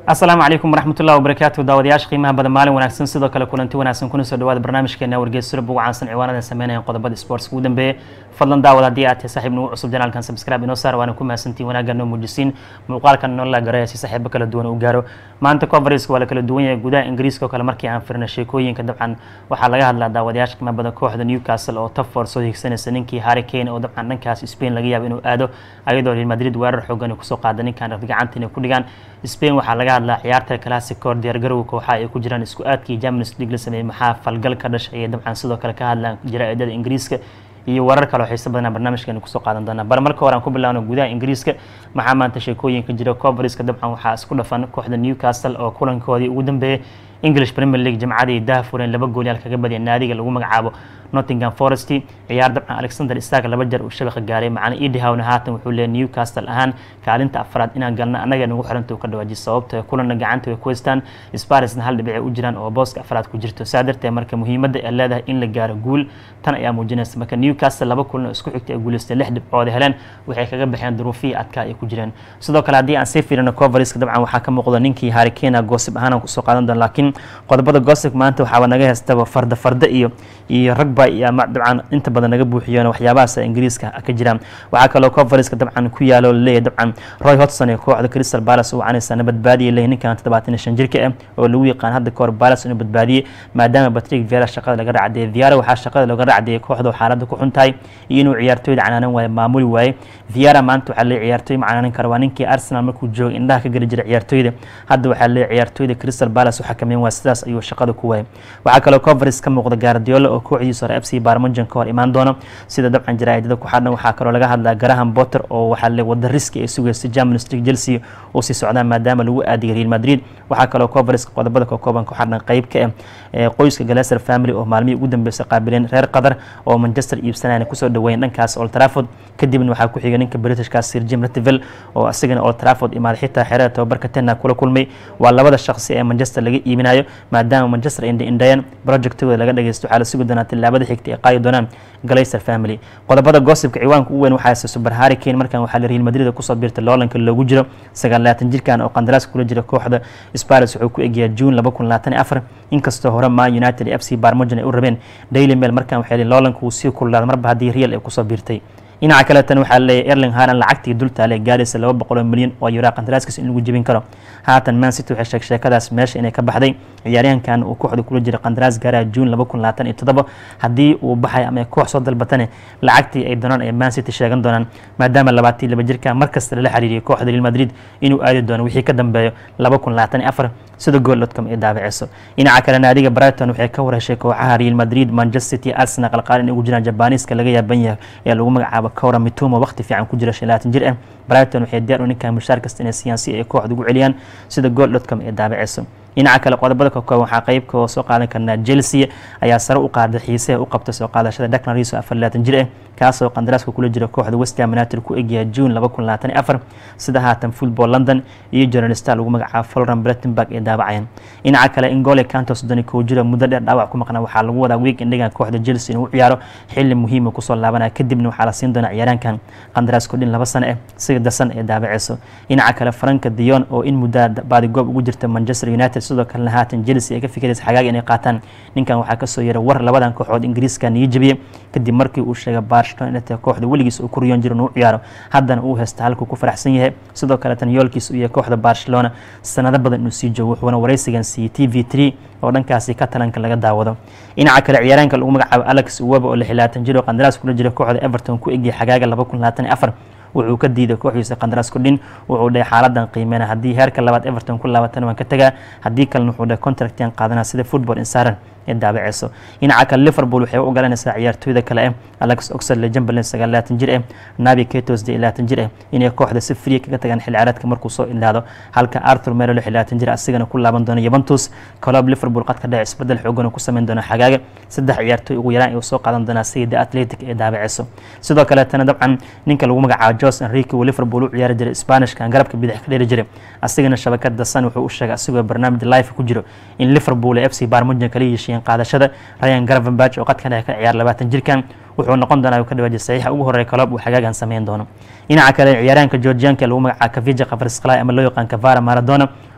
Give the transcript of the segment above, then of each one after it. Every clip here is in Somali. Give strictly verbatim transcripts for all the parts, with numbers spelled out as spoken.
السلام عليكم ورحمة الله وبركاته داودياش قيمة بدل مالي ونحسن سيدو كلا كلنتي ونحسن كنا سو دواد برنامج كنا ورجيس سرب وعنسن عوانا سمينا قضبة سبورتس ودن به فضلا داولا ديات صاحب نو عصب جنال كان سبسكرايب إنه صار وأنا كم سنتي وأنا جنو مجلسين مقال كان نولا جرايس صاحب كلا دون وجارو ما أنت كوفريس ولا كلا دون جودا إنجليز كلا مركي عن فرنا شيكوين كده عن وحلاقة هذا داودياش قيمة بدل كوحد نيوكاسل أو تفور سو سنة سنينكي هاري كين أو دبعا نكاس إسبين لقيا بينو آدو أيضا ريال مدريد وير حوجان وكسوق عدني كان رفيق عنتني كل جان إسبين وحلاقة هذا عيارته كلاسيكو diyaargarowga kooxaha ay ku jiraan isku aadkii Champions League la sameeyay maxaa falgal ka dhashay ee dabcan sidoo kale ka hadlaan jaraa'idada Ingiriiska iyo warar kale oo xiiso badan barnaamijkan ku soo qaadan doona bar marka hore aan ku bilaawno gudaha Ingiriiska maxaa maanta sheekooyinka jira coverage-ka dabcan waxa isku dhafan kooxda Newcastle oo kulankoodii ugu dambeeyay English Premier League jamcadii daafureen laba gool yal kaga badiyay naadiga lagu magacaabo Nottingham Forest ciyaar dabcan Alexander Isak laba jeer uu shabaqa gaaray macna Eddie Howe haatan wuxuu leeyahay Newcastle ahaan kaalinta afraad inaan galno anaga nagu xiranta ka dhawaajis sababta kulanna gacanta way ku haystaan Spurs hal dhibic u jiraan oo booska afraad ku jirto saadartay marka muhiimadda ay leedahay in la gaaro guul tan ayaa muujinaysa marka Newcastle laba kulan isku xigtay ay guuleystay lix dhibcood heleen waxay kaga baxeen duruufii adka ay ku jireen sidoo kale hadii aan sii fiirino coverage-ka dabcan waxa ka muuqda ninkii Harry Kane goosib ahaan ku soo qaadan doon laakiin qodobada goosib maanta waxa naga haystaba farda farda iyo iyo ragba iyo dabcan inta badan naga buuxiyeen waxyaabaha Ingiriiska ka jiraan waxa kale oo coverage-ka dabcan ku yaalo leeyahay dabcan Roy Hodgson ee kooxda Crystal Palace oo aanaysa nabad baadiyay leeyahay ninkan toddobaatan iyo shan jirka ah oo lagu yaqaan hadda koor Palace inuu badbaadiyay maadaama Patrick Vieira shaqada laga raacday Vieira waxa shaqada laga raacday kooxda xaaladda ku xuntahay inuu ciyaartooyda canaanan way maamuli waayay Vieira maanta waxa la ciyaartooy macaanan kara waa ninkii Arsenal markuu joog indhaha ka gali jiray ciyaartooyda hadda waxa la ciyaartooyda Crystal Palace waxa kameen waa sidaas ayuu shaqada ku waayay waxa kale oo coverage ka muuqda Guardiola oo kooxdiisa hore F C Barmanjan ka hor imaan doona sida dabcan jaraa'idada ku xadhan waxa kale oo laga hadlaa Graham Potter oo waxa la wada riski ay sugaysa Champions League Chelsea oo si socdaan maadaama lagu aadiyo Real Madrid waxa kale oo coverage qodobada ka kooban ku xadhan qayb ka ah qoyska Glazer family oo maalmihii ugu dambeysay qaabileen reer Qatar oo Manchester iibsanayna ku soo dhaweeyeen dhankaas Old Trafford kadibna waxa ku xigay ninka Britishka Sir Jim Ratcliffe oo asagana Old Trafford imaad xitaa xeerada tababarka Tenna kula kulmay waa labada shakhsi ee Manchester laga iibinayo maadaama Manchester Indian project-ooda laga dhageysto waxa la sugi doonaa tilaabada xigta ee qaadi doonaan Glazer family qodobada gossipka ciwaanka ugu weyn waxa ay Super Harry Kane markan waxa la Real Madrid ku soo biirtay loolanka loogu jiro sagaal iyo labaatan jirkan oo qandaraas kula jira kooxda Spurs wuxuu ku eegay June laba kun labaatan iyo afar inkastoo hore Man United F C Barcelona ay u rabeen Daily Mail markan waxa loolanka uu sii kulaaday marba hadii Real ay ku soo biirtay ina kale tan waxa leeyahay Erling Haaland lacagtii dulta leh gaaraysa laba boqol milyan oo euro qandaraaskiisa in lagu jibin karo haatan Man City waxay sheeg sheekadaas meesha inay ka baxday ciyaaryahankan uu kooxda kula jira qandaraas gaara June laba kun labaatan iyo toddoba hadii uu baxay ama koox soo dalbatane lacagtii ay doonaan ay Man City sheegan doonaan maadaama labaatan iyo laba jirka markasta la xiriiriyay kooxda Real Madrid inuu aadi doono wixii ka dambeeyo laba kun labaatan iyo afar sida gool dot com ay daabacayso ina kale naadiga Brighton waxay ka wareeshay kooxaha Real Madrid Manchester City Arsenal qalqaalin ugu jiraan Japanese-ka laga yaaban yahay ee lagu magacaabo Kaura Mitoma waqti fiican ku jira shan iyo labaatan jir ah Brighton waxay diyaar u ninka mushaar kasta inay siyaasi ay kooxda ugu celiyaan sida gool dot com ay daabacayso ina kale qodobada ka kooban waxa qayb ka soo qaadan karna Chelsea ayaa sare u qaaday xiisaha u qabtay soo qaadashada Declan Rice afar iyo labaatan jir ah kaas oo qandaraaska kula jira kooxda West Ham United ku eegaya June laba kun labaatan iyo afar sida haatan Football London iyo journalist lagu magacaabo Florian Brettenberg ee daabacayeen ina kale N'Golo Kante soddon iyo kow jir muddo dheer dhaawac ku maqnaa waxa lagu wadaa week endigan kooxda Chelsea inuu ciyaaro xilli muhiim ah ku soo laabanaya kadibna waxa la siin doonaa ciyaaraankan qandaraas ku dhin laba sano ah sida san ee daabacayso ina kale Frank de Jong oo in muddo baadi goob ugu jirta Manchester United sidoo kale haatan Chelsea ay ka fikiraysa xagaaga inay qaataan ninkan waxa ka soo yeeray war labadan kooxood Ingiriiska niyo jabiyay kadib markii uu sheegay Barcelona inay kooxda waligiis uu ku riyoon jiro inuu ciyaaro haddana uu haysta halku ku faraxsan yahay sidoo kale tan yoolkiis uu yahay kooxda Barcelona sanado badan inuu sii joogo wuxuuna wareysigan siiyay T V three oo dhankaasi ka talanka laga daawado ina kale ciyaaraanka lagu magacaabo Alex Iwobi oo lix iyo labaatan jir oo qandaraas kula jira kooxda Everton ku eegay xagaaga laba kun labaatan iyo afar wuxuu ka diiday kooxdiisa qandaraas ku dhin wuxuu dhahay xaaladan qiimeena hadii heerka labaad Everton ku laabatan waan ka tagaa hadii kalena wuxuu dhahay contractian qaadanaa sida Football Insider ee daabacayso ina kale Liverpool waxay u ogolanaysaa ciyaartooyda kale ah Alex Oxlade-Chamberlain sagaal iyo labaatan jir ah Naby Keita siddeed iyo labaatan jir ah inay kooxda si free kaga tagaan xil ciyaareedka markuu soo ilaado halka Arthur Melo lix iyo labaatan jir asigana ku laaban doona Juventus club Liverpool qad ka dhac isbedel xoogan ku sameyn doona xagaaga saddex ciyaartooy ugu yaraan ay soo qaadan doona sida Athletic ee daabacayso sidoo kale tan dabcan ninka lagu magacaabo Jose Enrique oo Liverpool u ciyaari jiray Spanish kan garabka bidix ka dheeri jiray asigana shabakada Sun wuxuu u sheegay asigoo barnaamij live ku jiro in Liverpool F C Barcelona kaliya yeesheen qaadashada Ryan Gravenberch oo qadkan ay ka ciyaar labaatan jirkan wuxuu noqon doonaa ka dhawaajay saxiixa ugu horeeya club uu xagaagan sameyn doono dhinaca kale ciyaaraanka Georgianka lagu magacaabo Kavija Kvaratskhelia ama loo yaqaan Kavara Maradona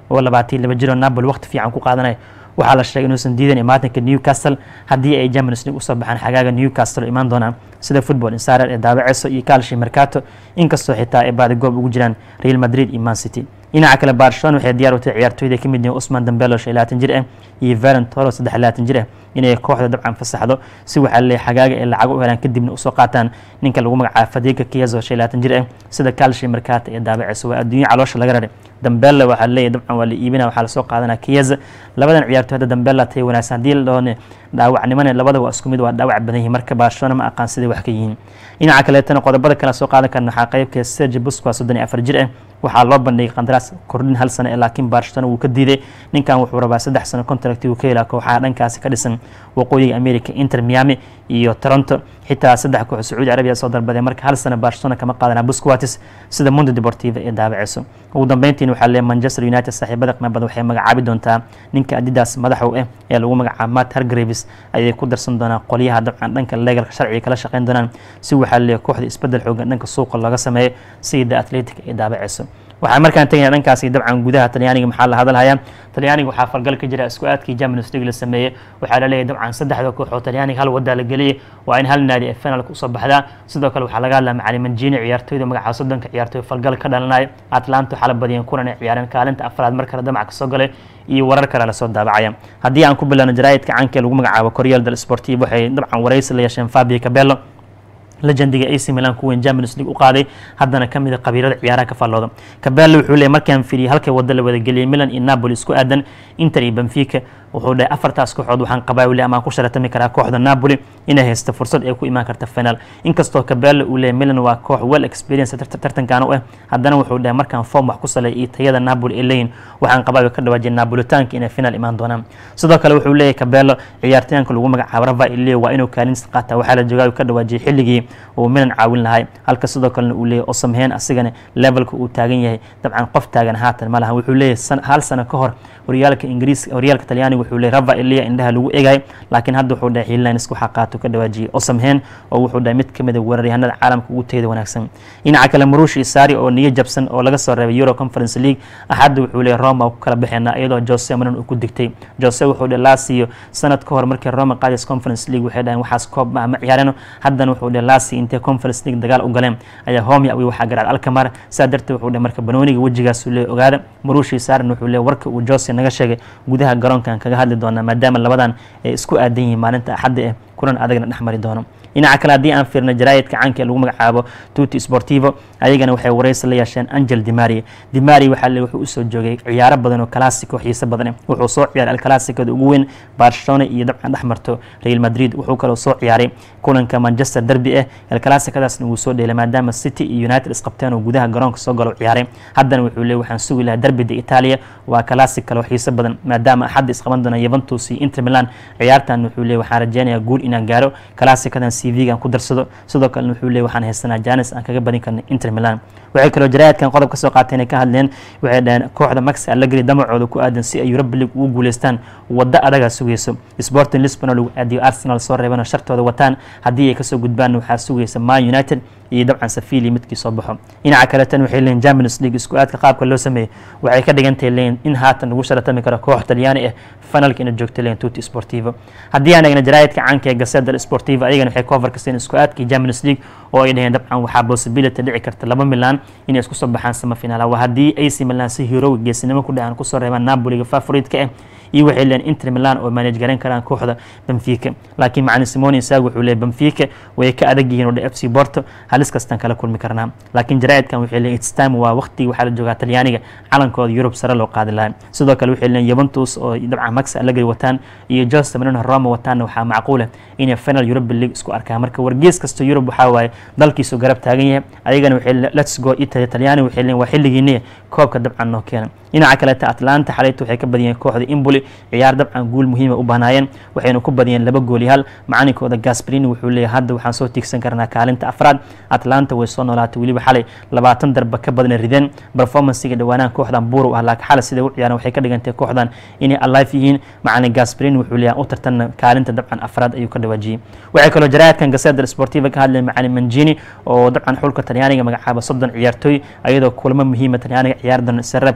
oo labaatan laba jiro Napoli waqti fiican ku qaadanay waxaa la sheegay inuusan diidan imaatinka Newcastle haddii ay Champions League u soo baxaan xagaaga Newcastle imaan doonaan sida Football Insider ee daabaceyso iyo Calcio Mercato inkastoo xitaa ay baadi goob ugu jiraan Real Madrid iyo Man City dhinaca kale Barcelona waxay diyaar u tahay ciyaartooyda ka mid ah Ousmane Dembele oo labaatan jir ah iyo Ferran Torres saddex iyo labaatan jir ah inay kooxda dabcan fasaxdo si waxa la xagaaga ee lacag u helaan kadibna u soo qaataan ninka lagu magacaabo Federico Chiesa oo labaatan jir ah sida Calcio Mercato ee daabaceyso waa adduunyo caloosha laga raray Dembele waxa leeyahay dabcan waa la iibinaa waxa la soo qaadanaa Chiesa labadan ciyaartooyda Dembele tay wanaagsan hadii la doonay dhaawacnimada labada waa isku mid waa dhaawac badan yihiin marka Barcelona ma aqaan sidii wax ka yihiin dhinaca kale tan qodobada kala soo qaadan karna waxa qaybka Sergio Busquets soddon iyo afar jir ah waxaa loo bandhigay qandaraas kordhin hal sano laakiin Barcelona wuu ka diiday ninkan wuxuu rabaa saddex sano contract uu ka helaa kooxaha dhankaasi ka dhisan waqooyiga America Inter Miami iyo Toronto xitaa saddex koox Sacuudi Arabiya soo dalbaday marka hal sano Barcelona kama qaadanaa Busquets sida Mundo Deportivo ee daabaceyso ugu dambeyntii waxa leeyahay Manchester United saaxiibada qiimo badan waxay magacaabi doontaa ninka Adidas madaxa u ah ee lagu magacaabo Matt Hargreaves ayay ku darsan doonaan qoliyaha dabcan dhanka legalka sharciga kala shaqeyn doonaan si waxa leeyahay kooxda isbedel xoogan dhanka suuqa laga sameeyo sida Athletic ee daabaceyso waxaa markaan tagay dhankaasi dabcan gudaha Talyaaniga maxaa la hadalhayaa Talyaaniga waxaa falgal ka jira isku aadkii Champions League la sameeyay waxaa la leeyahay dabcan saddexda koox oo Talyaaniga hal wada la galiyay waa in hal naadi ee finalka u soo baxda sidoo kale waxaa laga hadlaa macallin Mancini ciyaartooyda magaca soddonka ciyaartooy falgal ka dhalanay Atlanta xal badiyeen kulan ciyaareen kaalinta afraad marka la damac ka soo galay iyo warar kale la soo daabacaya haddii aan ku bilowno jaraa'idka caanka lagu magacaabo Corriere dello Sportivo waxay dabcan wareysi la yeesheen Fabio Capello legendiga A C Milan kuwan Champions League u qaaday haddana kamid ah qabiilada ciyaaraha ka falooda Capello wuxuu leeyahay markaan fiiriyay halkay wada la wada galiyay Milan iyo Napoli isku aadan Inter iyo Benfica wuxuu dhahay afartaas kooxood waxaan qabaa wali ama ku sharatami karaa kooxda Napoli inay haysto fursad ay ku imaan karto final inkastoo Capello uu leeyahay Milan waa koox well experience tartankan u ah haddana wuxuu dhahay markaan form wax ku saleeyay tayada Napoli ee leeyin waxaan qabaa ka dhawaajin Napolitanka inay final imaan doonaan sidoo kale wuxuu leeyahay Capello ciyaartoyinka lagu magacaabo Rafael waa inuu kaalin qaata waxa la joogaa ka dhawaajiyay xilligii oo Milan caawin lahay halka sidoo kale uu leeyahay Osimhen asigana levelka uu taagan yahay dabcan qof taagan haatan malaha wuxuu leeyahay hal sano ka hor horyaalka Ingiriiska horyaalka Talyaaniga wuxuu leeyahay Rafael indhaha lagu eegay laakiin hadda wuxuu dhahay Hilaan isku xaqaato ka dhawaajiyay Osimhen oo wuxuu dhahay mid kamid ah weeraryahanada caalamka ugu tayada wanaagsan dhinaca kale Marouche Sarri oo niyo jabsan oo laga soo reebay Euro Conference League axad wuxuu leeyahay Roma ku kala bixina iyadoo Jose Mourinho uu ku digtay Jose wuxuu dhahay Lazio sanad ka hor markii Roma qaadis Conference League waxay dhahan waxaas koob ma ciyaarano haddana wuxuu dhahay Lazio intee Conference League dagaal u galeen ayaa Homi awi waxa garaad Alkmaar saadarta wuxuu dhahay marka banooniga wajigaas uu leeyahay ogaada Marouche Sarri wuxuu leeyahay warka uu Jose naga sheegay gudaha garoonkan kaga hadli doona maadaama labadan ay isku aadan yihiin maalinta axad ee kulan adagna dhaxmari doono dhinaca kale haddii aan fiirno jaraa'idka caanka lagu magacaabo Tutti Sportivo ayagana waxay wareysi la yeesheen Angel Di Maria Di Maria waxa la wuxuu u soo joogay ciyaaro badan oo classico xiiso badan wuxuu soo ciyaaray El Clasico ugu weyn Barcelona iyo dabcan dhaxmarto Real Madrid wuxuu kale soo ciyaaray kulanka Manchester Derby ee El Clasico-daasna uu soo dheelay maadaama City iyo United isqabteen oo gudaha garoonka soo galo ciyaaray haddana wuxuu leeyahay waxaan sugi lahaa Derby-da Italia waa classic kale xiiso badan maadaama axad isqaban doona Juventus iyo Inter Milan ciyaartan wuxuu leeyahay waxaan rajaynayaa guul inaan gaaro classic-dan C V-gan ku darsado sidoo kale wuxuu leeyahay waxaan haysanaa Janis aan kaga badin karno Inter Milan waxay kale jaraa'idkan qodob ka soo qaateen ka hadleen waxay dhahan kooxda Max Allegri damacooda ku aadan si ay Europa League ugu guuleystaan wada adaga sugayso Sporting Lisbon oo aadiyo Arsenal soo reebana shartooda wataan haddii ay ka soo gudbaan waxa sugaysa Man United iyo dabcan Sevilla midkii soo baxo dhinaca kale tan waxay leeyihiin Champions League isku aadka qaabka loo sameeyay waxay ka dhigantahay leeyihiin in haatan lagu sharatami karo koox Talyaani ah finalka inay joogto leeyihiin Tutti Sportivo haddii aan eegno jaraa'idka caanka ee Gazzetta dello Sportivo ayagana waxay cover ka siin isku aadkii Champions League oo ay dhaheen dabcan waxaa possibility dhici karta laba Milan inay isku soo baxaan sama finaal waa haddii A C Milan si hero geesinimo ku dhahan ku soo reebaan Napoli favorite ka ah iyo waxay leeyihiin Inter Milan oo manage garan karaan kooxda Benfica laakiin macallin Simone Inzaghi wuxuu leeyahay Benfica way ka adag yihiin oo F C Porto halis kastan kala kulmi karnaa laakiin jaraa'idkan waxay leeyihiin it's time waa waqti waxa la joogaa Talyaaniga calankooda Europe sare loo qaadi lahaa sidoo kale waxay leeyihiin Juventus oo dabcan Max Allegri wataan iyo Jose Mourinho Roma wataan waxa macquul ah inay final Europa League isku arkaan marka wargees kasto Europe waxa waaye dalkiisu garab taagan yahay ayagana waxay let's go Italy Talyaani waxay leeyihiin waa xilligiina koobka dabcan noo keenay dhinaca kale Atlanta xalaytu waxay ka badiyeen kooxda Empoli ciyaar dabcan guul muhiim ah u baahnayeen waxayna ku badiyeen laba gool iyo hal macallinkooda Gasperini wuxuu leeyahay hadda waxaan soo tiigsan karnaa kaalinta afraad Atlanta way soo noolaatay waliba xalay labaatan darba ka badan rideen performance-ga dhawaanaan kooxdan buur ah laakiin xalay sida uu ciyaaraan waxay ka dhigantay kooxdan inay alive yihiin macallin Gasperini wuxuu leeyahay u tartan kaalinta dabcan afraad ayuu ka dhawaajiyay waxay kaloo jaraa'idkan Gazzetta dello Sportivo ka hadlay macallin Mancini oo dabcan xulka Talyaaniga magacaaba soddon ciyaartooy ayadoo kulamo muhiim ah Talyaaniga ciyaar doona sarabka Euro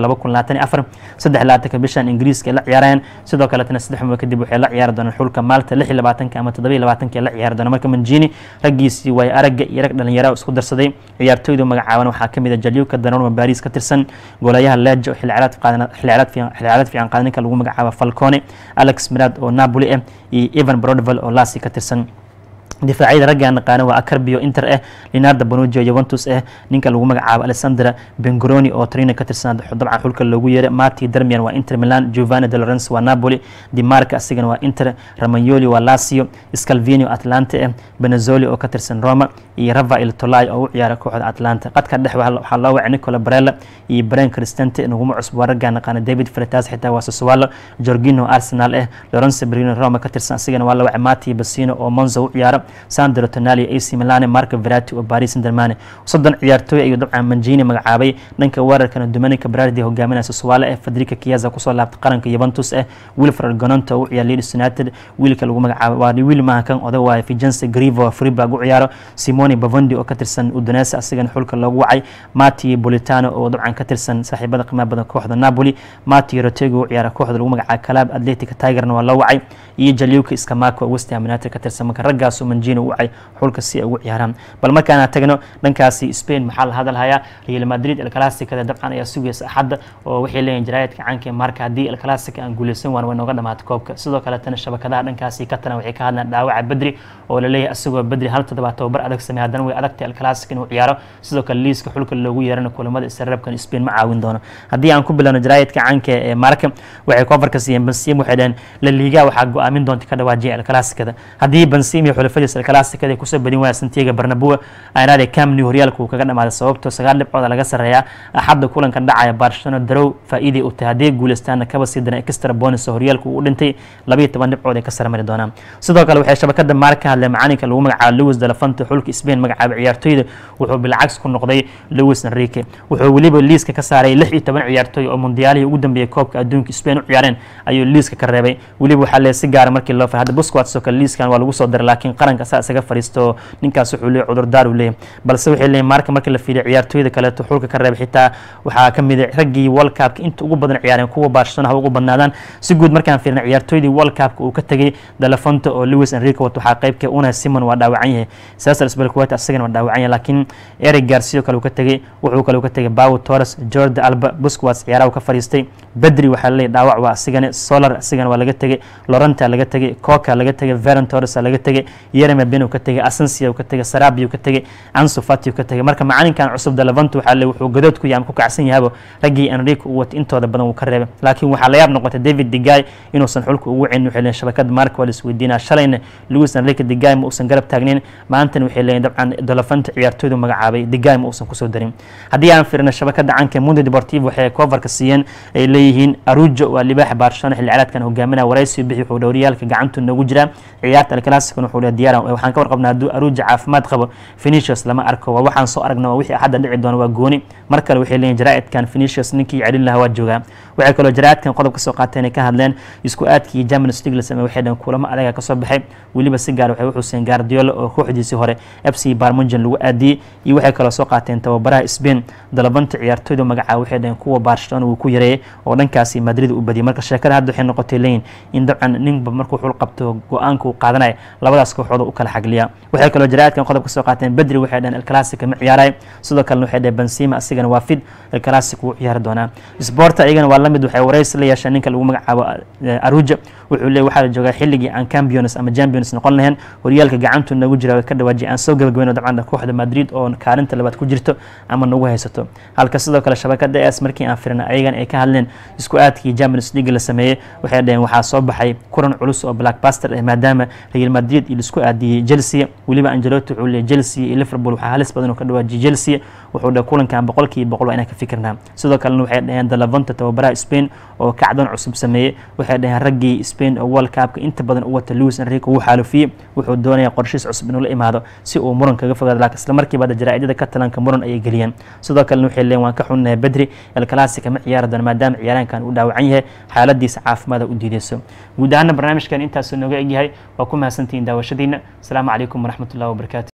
laba kun labaatan iyo afar saddex iyo labaatanka bishan ingiriiska la ciyaarayaan sidoo kale tan saddex maalmood kadib waxay la ciyaari doonaan xulka Malta lix iyo labaatanka ama toddoba iyo labaatanka la ciyaari doonaan marka Mancini raggiisii way aragga iyo rag dhalinyaro isku darsaday ciyaartooyda magacaaban waxaa kamid ah Jaliuka Donnarumma Paris ka tirsan goolayaha Lecce xil ciyaareed qaadan xil ciyaareed fiican xil ciyaareed fiican qaadan ninka lagu magacaabo Falcone Alex Mirad oo Napoli ah iyo Ivan Brodoval oo Lazio ka tirsan دفاعية رجع نقانة وأكربيو إنتر إيه ليناردو بونوجي يوفنتوس إيه نينكا لو مجعب أليساندرا بنغروني أو ترينا كترسان طبعا حلك اللوجية ماتي درميان وإنتر ميلان جوفاني دلورنس ونابولي دي ماركا أسيجن وإنتر راميولي ولاسيو إسكالفينيو أتلانتا إيه بنزولي أو كترسان روما يرفع إلى طلاي أو يارا كوحد أتلانتا قد كان دحوا حلاوة نيكولا بريلا يبرين كريستنتي نجوم عصب ورجع نقانة ديفيد فريتاز حتى واسوسوالو جورجينو أرسنال إيه لورنس برينو روما كترسان أسيجن ولا ماتي بسينو أو مونزو يارا ساندرو تونالي اي سي ميلان مارك فيراتي وباريس سان صدن ciyaartooy ayuu dabcan Mancini magacaabay dhanka weerarkana Domenico Berardi hogaaminaysa Suwala ee Federico Chiesa ku soo laabtay qaranka Juventus ee Wilfred Gnonto oo ciyaar Leeds United wiilka lagu magacaabo waa wiil ma kan oday waa Vincenzo Grifo Friburg u ciyaaro Simone Bavondi oo ka tirsan Udinese asigana xulka lagu wacay Matteo Politano oo dabcan ka tirsan saaxiibada qiimaha badan kooxda Napoli Matteo Retegui oo ciyaara kooxda lagu magacaabo Club Athletic Tigerna waa la wacay iyo Jaliuka Scamacca oo West Ham United ka tirsan marka raggaas oo Mancini u wacay xulka si ugu ciyaaraan bal markaan tagno dhankaasi Spain maxaa la hadal haya Real Madrid El Clasico dabcan ayaa sugaysa axad oo wixii leeyahay jaraa'idka caanka marka hadii El Clasico aan guuleysan waan way nooga dhamaatay koobka sidoo kale tan shabakadaha dhankaasi ka tan waxay ka hadlaan dhaawaca Badri oo la leeyahay asagoo Badri hal toddobaad tababar adag sameeyay haddana way adagtay El Clasico inuu ciyaaro sidoo kale liiska xulka loogu yeerana kulamada isreebkan Spain ma caawin doono hadii aan ku bilowno jaraa'idka caanka ee marka waxay coverka siiyeen Benzema waxay dhaheen La Liga waxa go'aamin doonta ka dhawaajiyay El Clasico hadii Benzema xulafadiisa El Clasico ay ku soo badin waa Santiago Bernabeu aynaade Camp Nou horyaalku kaga dhamaaday sababtoo sagaal dhibcood laga sareeyaa axad kulanka dhacaya Barcelona darow faa'iido u tahay guuleystaan ka basiidana extra bonus horyaalku u dhintay laba iyo toban dhibcood ay ka sarmari doonaan sidoo kale waxay shabakada marka hadlay macalinka lagu magacaabo Luis de la Fuente xulka Spain magacaabo ciyaartooyda wuxuu bilcaks ku noqday Luis Enrique wuxuu waliba liiska ka saaray lix iyo toban ciyaartooy oo mondiaalihii ugu dambeeyay koobka adduunka Spain u ciyaareen ayuu liiska ka reebay waliba waxa la si gaar markii loo fahad Busquets oo kale liiskan waa lagu soo diray laakiin qaranka isaga fariisto ninkaas wuxuu leeyahay cudur daar u leeyahay balse waxay leeyahay marka markii la fiiriyo ciyaartooyda kale to xulka ka reebay xitaa waxa kamid ah raggii World Cup inta ugu badan ciyaareen kuwa Barcelona ugu badnaadaan si guud markaan fiirino ciyaartooydii World Cup uu ka tagay De La Fuente oo Luis Enrique waxa qayb ka Unai Simon waa dhaawacan yahay Cesar Azpilicueta asagana waa dhaawacan yahay laakiin Eric Garcia kale uu ka tagay wuxuu kale uu ka tagay Pau Torres Jordi Alba Busquets ciyaaraha ka fariistay Badri waxa la dhaawac waa asagana Solar asagana waa laga tagay Lorente laga tagay Coca laga tagay Ferran Torres laga tagay Yeremy Pino ka tagay Asensio ka tagay Sarabia ka tagay Ansu Fati ka tagay marka macalinkan cusub De La Fuente waxa la wuxuu gadood ku yaam ku kacsan yahay ragii Enrique uu wato intooda badan uu ka reebay laakiin waxa la yaab noqotay David De Gea inuu san xulku ugu cin wixii shabakada marka wala isweydiina shalayna Luis Enrique De Gea ma uusan garab taagnin maanta waxay leeyahay dabcan De La Fuente ciyaartooydu magacaabay De Gea ma uusan ku soo darin hadii aan fiirno shabakada caanka Mundo Deportivo waxay cover ka siiyeen ay leeyihiin Arujo waa libaax Barcelona xilli ciyaareedkan hogaaminaya waraysi bixi wuxuu dhawriyaalka gacanta nagu jira ciyaarta El Clasico wuxuu leeyahay diyaar waxaan ka warqabnaa haduu Arujo caafimaad qabo Vinicius lama arko waa waxaan soo aragnaa wixii hadda dhici doona waa gooni mar kale waxay leeyihiin jaraa'idkan Vinicius ninkii celin lahaa waa jooga waxay kale jaraa'idkan qodob ka soo qaateen ka hadleen isku aadkii Champions League la sameeyay waxay dhan kulamo adag ka soo baxay waliba si gaar waxay wuxuu seen Guardiola oo kooxdiisii hore F C Bayern lagu aadiyay iyo waxay kale soo qaateen tababaraha Spain De La Fuente ciyaartooyda magacaabo waxay dhan kuwa Barcelona uu ku yareeyay oo dhankaasi Madrid u badiyay marka sheekada hadda waxay noqotay leeyin in dabcan ninba markuu xul qabto go'aanka uu qaadanay labadaas kooxood u kala xagliya waxay kale jaraa'idkan qodob ka soo qaateen Badri waxay dhan El Clasico ma ciyaaray sidoo kale waxay dhan Benzema asigana waa fid El Clasico uu ciyaar doona Sport ayagana waa lamid waxay waraysi la yeeshaan ninka lagu magacaabo Arujo wuxuu leeyahay waxa la joogaa xilligii aan Champions ama Champions noqon lahayn horyaalka gacantu nagu jira ka dhawaajay aan soo gabagabayno dabcan kooxda Madrid oo kaalinta labaad ku jirto ama nagu haysato halka sidoo kale shabakada AS markii aan firna ayagana ay ka hadleen isku aadkii Champions League la sameeyay waxay dhaheen waxa soo baxay kulan culus oo Blackbuster ah maadaama Real Madrid iyo isku aadiyay Chelsea waliba Ancelotti wuxuu leeyahay Chelsea iyo Liverpool waxa halis badan oo ka dhawaajay Chelsea wuxuu dhahay kulankan boqolkiiba boqol waa inaan ka fikirnaa sidoo kale waxay dhaheen De La Fuente tababaraha Spain oo kacdan cusub sameeyay waxay dhaheen raggii Spain oo World Cup inta badan u wata Luis Enrique uu xaalufiyay wuxuu doonayaa qorshiis cusub inuu la imaado si uu muran kaga fogaado laakiin isla markiiba jaraa'idada Catalanka muran ay galiyeen sidoo kale waxay leeyahay waan ka xunnahay Badri El Clasico ma ciyaar doona maadaama ciyaaraankan uu dhaawacan yahay xaaladiisa caafimaad u diidayso guud ahaan barnaamijkan intaas nooga egyahay waa ku mahadsantihiin daawashadiina assalaamu calaykum waraxmatullaahi wabarakaatuh